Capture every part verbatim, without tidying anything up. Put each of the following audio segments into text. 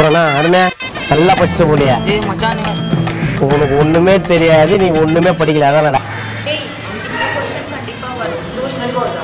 சொல்றேன்னா அருணே நல்லா படிச்சுட்டு போலியா? ஏய் மச்சான் உனக்கு ஒண்ணுமே தெரியாது, நீ ஒண்ணுமே படிக்கல. அதானடா. டேய் இந்த क्वेश्चन கண்டிப்பா வரும். தோஷ் கண்டிப்பா வரும்.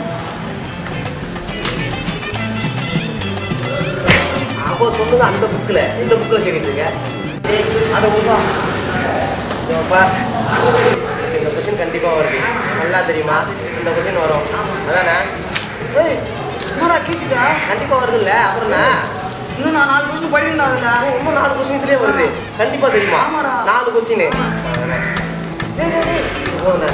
அப்போ சொல்லுங்க அந்த புக்ல இந்த புக்ல கேட்டிட்டு இருக்க. டேய் அத ஊதா. பா இந்த क्वेश्चन கண்டிப்பா வருது. நல்லா தெரியுமா? இந்த क्वेश्चन வரும். அதானே? ஏய் என்னடா கேக்குதா? கண்டிப்பா வருதுல்ல. அப்புறம்னா இன்னும் நான் நாலு क्वेश्चन படிக்கணும். அதுல இன்னும் நாலு क्वेश्चन இதுலயே வருது. கண்டிப்பா தெரியுமா? நாலு क्वेश्चन. அதானே? டேய் டேய் டேய் போடா.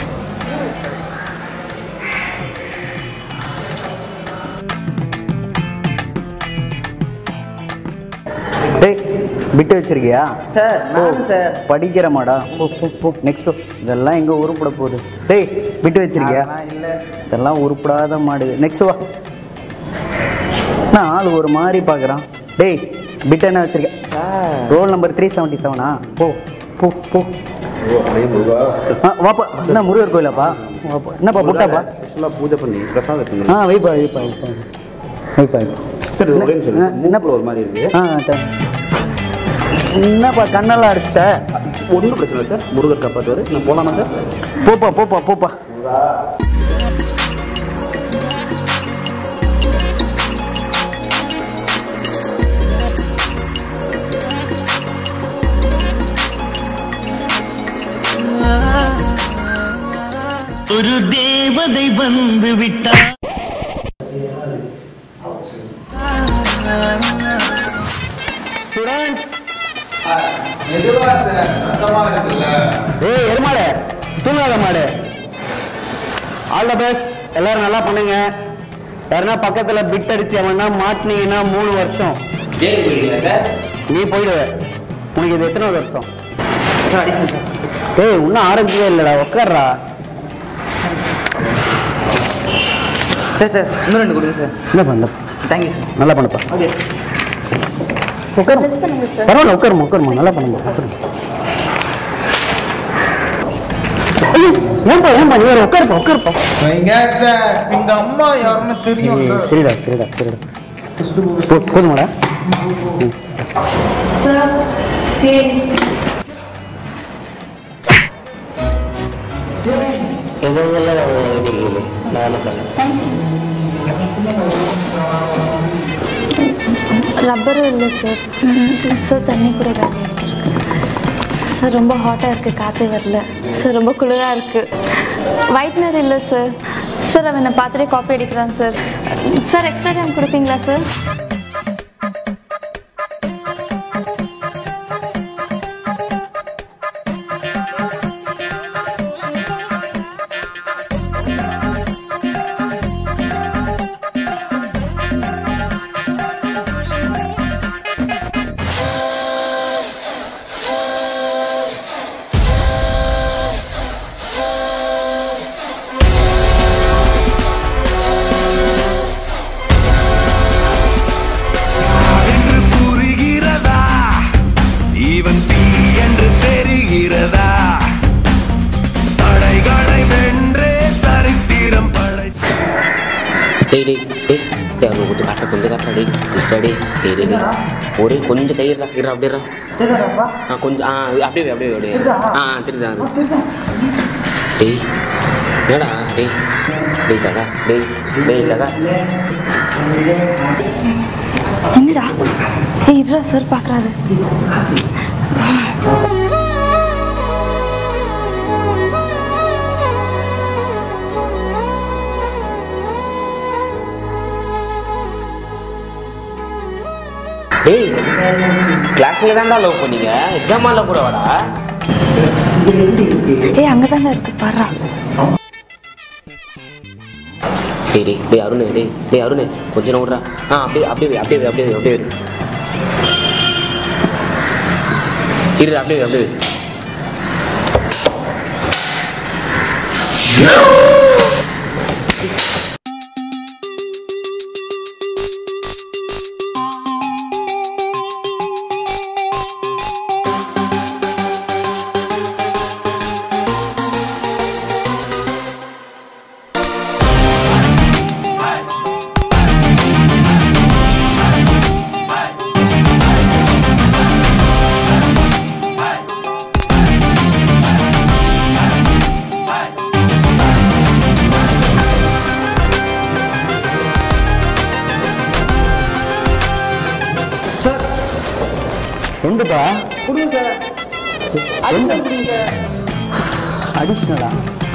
டேய் பிட்டு வச்சிருக்கியா? சார் நான் சார் படிக்கிறமாடா. போ போ போ நெக்ஸ்ட். இதெல்லாம் எங்கே உருப்பட போகுது? டேய் பிட்டு வச்சிருக்கியா? இல்லை இதெல்லாம் உருப்படாத மாடு. நெக்ஸ்ட் வா. நான் ஆள் ஒரு மாதிரி பார்க்குறான். டேய் பிட்டு என்ன வச்சிருக்கேன்? ரோல் நம்பர் த்ரீ செவன்ட்டி செவனா? போ போ போ. ஆ வாப்பா. என்ன முருகர் கோயிலாப்பா? வாப்பா. என்னப்பா புட்டாப்பா? ஸ்பெஷலாக பூஜை பண்ணி பிரசாதம். ஆ வைப்பா வைப்பா வைப்பா வைப்பா வைப்பா. சார் என்ன ஒரு மாதிரி இருக்கு. ஆ என்னப்பா கண்ணெல்லாம் அடிச்சிட்ட? ஒன்றும் பிரச்சனை இல்லை சார். முருகர் காப்பாற்றுவார். நான் போகலாமா சார்? போப்பா போப்பா போப்பா. ஒரு தேவதை வந்து விட்டார். ஸ்டூடண்ட்ஸ் ஏய் எருமாடு தூங்காத மாடு. All the best. எல்லாரும் நல்லா பண்ணுங்க. யாருன்னா பக்கத்துல பிட் அடிச்சு அவனா மாட்டினீங்கன்னா மூணு வருஷம் நீ போயிடுவ. உனக்கு இது எத்தனை வருஷம்? ஏய் இன்னும் ஆரம்பிக்கவே இல்லைடா. உட்கார்றா. சார் சார் இன்னும் ரெண்டு கொடுங்க சார். என்ன பண்ண? Thank you sir. நல்லா பண்ணப்பா. Okay sir. உட்காரு. பரவாயில்ல உட்காருமா உட்காருமா. நல்லா பண்ணுங்க. ஏன்பா ஏன்பா நீ உட்காருப்பா உட்காருப்பா. எங்க அம்மா யாருன்னு தெரியும். சரிடா சரிடா சரிடா. போதுமாடா. சார் சரி ரப்பரும் இல்லை சார். சார் தண்ணி கூட காலி ஆகிட்டு இருக்கு சார். ரொம்ப ஹாட்டாக இருக்குது, காற்று வரல சார். ரொம்ப குளிராக இருக்குது. ஒயிட்னர் இல்லை சார். சார் அவன் என்னை பார்த்துட்டே காப்பி அடிக்கிறான் சார். சார் எக்ஸ்ட்ரா டைம் கொடுப்பீங்களா சார்? ஒரே கொஞ்சம் கையிடா இருடா அப்படியே. ஆ கொஞ்சம் ஆ அப்படியே அப்படியே அப்படியே. ஆ தெரியுதா? டேய் என்னடா டேய் டேய் தகா டேய் டேய் தகா என்னடா? ஏய் இருடா சார் பார்க்குறாரு. டேய் கிளாஸ்ல தான்டா லவ் பண்ணீங்க, எக்ஸாம் ஹால்ல கூட வாடா. ஏய் அங்க தான்டா இருக்கு பாறா. டேய் டேய் டேய் அருண் டேய் டேய் அருண் கொஞ்ச நேரம் விடுறா. ஆ அப்படியே அப்படியே அப்படியே அப்படியே அப்படியே இரு அப்படியே அப்படியே. எந்தப்பா கொடுங்க சார் அடிஷனல் கொடுங்க சார் அடிஷ்னலா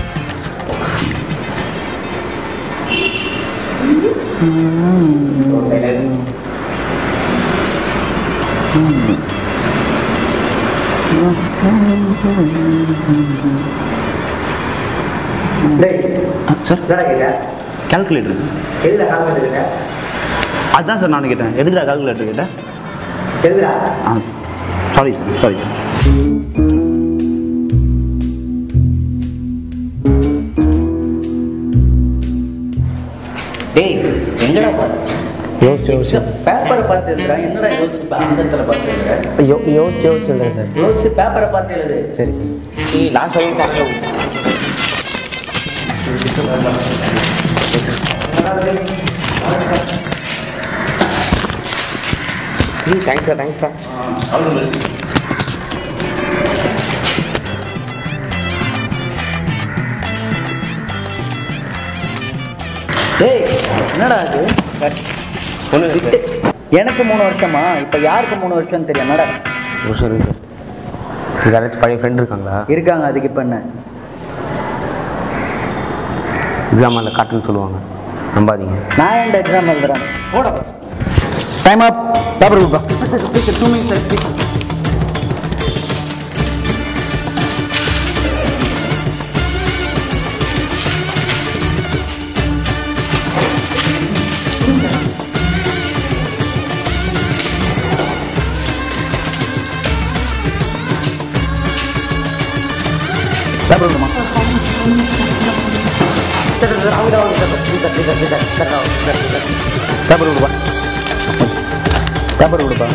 சார் என்னடா கேட்டேன் கால்குலேட்டர் சார் எதுல கால்குலேட்டர் கேட்டேன் அதுதான் சார் நான் கேட்டேன் எதுக்குடா கால்குலேட்டர் கேட்டேன் எதுடா ஆ சாரி சார் சாரி சார் டேய் எங்கடா பார்த்து யோசிச்சு யோசிச்சு பேப்பரை பார்த்து எழுதுறா என்னடா யோசிச்சு ஆன்சர்த்தில் பார்த்து எழுதுற யோ யோசிச்சு யோசிச்சு எழுதுறேன் சார் யோசிச்சு பேப்பரை பார்த்து எழுது சரி நீ லாஸ்ட் வரையும் சாப்பிடலாம் தேங்க்ஸ் சார் தேங்க்ஸ் சார் டேய் என்னடா அது ஒன்று எனக்கு மூணு வருஷமா இப்போ யாருக்கு மூணு வருஷம்னு தெரியும் என்னடா ஒரு சார் சார் இது யாராச்சும் பழைய ஃப்ரெண்ட் இருக்காங்களா இருக்காங்க அதுக்கு இப்போ என்ன எக்ஸாம் அதில் காட்டுன்னு சொல்லுவாங்க நம்பாதீங்க நான் இந்த எக்ஸாம் எழுதுறேன் போட டைம் அப் பேப்பர் கொடுப்பா two minutes sir please paper கொடுமா பேப்பர் கொடுப்பா பேப்பர் கொடுப்பா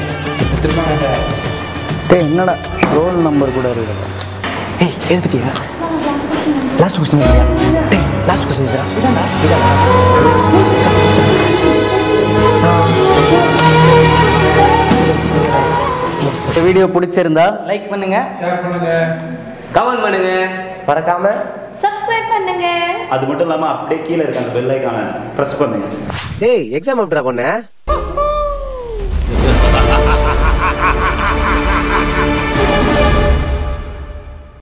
டேய் என்னடா ரோல் நம்பர் கூட இருக்குடா ஏய் எடுத்துட்டியா லாஸ்ட் கொஸ்டின் இல்லையா டேய் லாஸ்ட் கொஸ்டின் இதுடா இதாடா இதாடா இந்த வீடியோ பிடிச்சிருந்தா லைக் பண்ணுங்க ஷேர் பண்ணுங்க கமெண்ட் பண்ணுங்க மறக்காம சப்ஸ்கிரைப் பண்ணுங்க அது மட்டும் இல்லாமல் அப்படியே கீழே இருக்க அந்த பெல் ஐக்கானை ப்ரெஸ் பண்ணுங்க டேய் எக்ஸாம் எப்படிடா பண்ண